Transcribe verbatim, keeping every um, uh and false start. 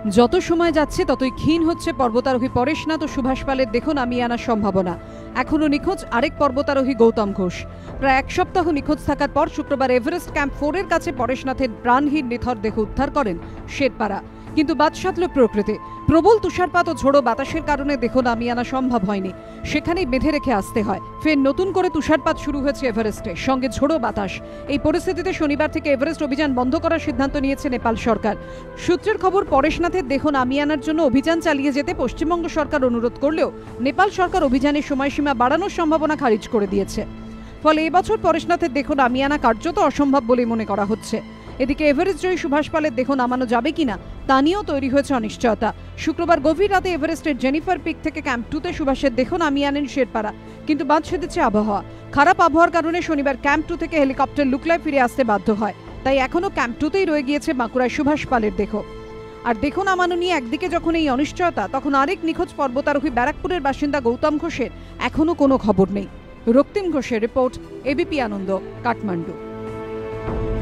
যত সময় যাচ্ছে ততই ক্ষীণ হচ্ছে পর্বতারোহী পরেশ নাথ ও সুভাষ পালের দেহ নামিয়ে আনার সম্ভাবনা। এখনও নিখোঁজ আরেক পর্বতারোহী গৌতম ঘোষ। প্রায় এক সপ্তাহ নিখোঁজ থাকার পর শুক্রবার এভারেস্ট ক্যাম্প ফোরের কাছে পরেশ নাথের প্রাণহীন নিথর দেহ উদ্ধার করেন শেরপারা। কিন্তু বাদ সাধল প্রকৃতি। প্রবল তুষারপাত ও ঝোড়ো বাতাসের কারণে দেহ নামিয়ে আনা সম্ভব হয়নি, সেখানেই বেঁধে রেখে আসতে হয়। ফের নতুন করে তুষারপাত শুরু হয়েছে এভারেস্টে, সঙ্গে ঝোড়ো বাতাস। এই পরিস্থিতিতে শনিবার থেকে এভারেস্ট অভিযান বন্ধ করার সিদ্ধান্ত নিয়েছে নেপাল সরকার। সূত্রের খবর, পরেশ নাথের দেহ নামিয়ে আনার জন্য অভিযান চালিয়ে যেতে পশ্চিমবঙ্গ সরকার অনুরোধ করলেও নেপাল সরকার অভিযানের সময়সীমা বাড়ানোর সম্ভাবনা খারিজ করে দিয়েছে। ফলে এবছর পরেশ নাথের দেহ নামিয়ে আনা কার্যত অসম্ভব বলে মনে করা হচ্ছে। এদিকে এভারেস্ট জয়ী সুভাষ পালের দেহ নামানো যাবে কিনা তা নিয়েও তৈরি হয়েছে অনিশ্চয়তা। শুক্রবার গভীর রাতে এভারেস্টের জেনিফার পিক থেকে ক্যাম্প টুতে সুভাষের দেহ নামিয়ে আনেন শেরপারা, কিন্তু বাদ সেধেছে আবহাওয়া। খারাপ আবহাওয়ার কারণে শনিবার ক্যাম্প টু থেকে হেলিকপ্টার লুকলায় ফিরে আসতে বাধ্য হয়, তাই এখনও ক্যাম্প টুতেই রয়ে গিয়েছে বাঁকুড়ায় সুভাষ পালের দেহ। আর দেহ নামানো নিয়ে একদিকে যখন এই অনিশ্চয়তা, তখন আরেক নিখোঁজ পর্বতারোহী ব্যারাকপুরের বাসিন্দা গৌতম ঘোষের এখনও কোনো খবর নেই। রক্তিম ঘোষের রিপোর্ট, এবিপি আনন্দ, কাঠমান্ডু।